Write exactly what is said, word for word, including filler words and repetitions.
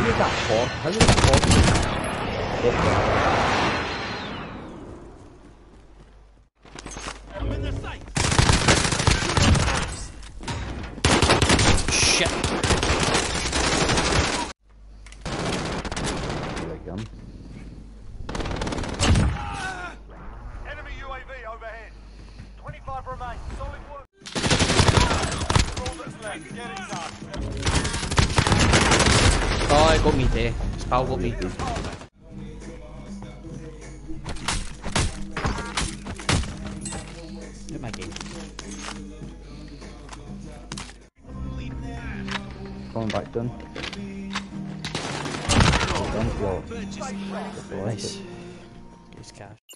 is that for? How is that I'm in the sight. Shit. Gun. Enemy U A V overhead. twenty-five remain. Solid work. All that's left. Get it done. Oh, it got me there. His pal got me. Look at my game. Going back done. Done. Well, Nice. Nice cash.